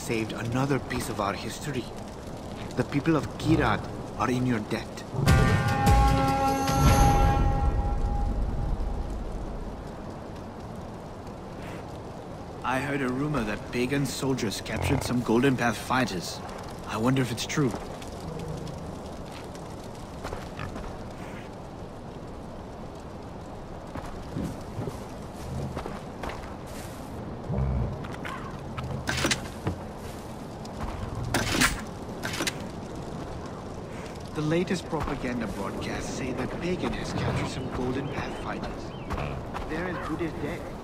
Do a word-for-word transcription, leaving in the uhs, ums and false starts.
saved another piece of our history. The people of KYRAT are in your debt. I heard a rumor that pagan soldiers captured some Golden Path fighters. I wonder if it's true. The latest propaganda broadcasts say that Pagan has captured some Golden Path fighters. They're as good as dead.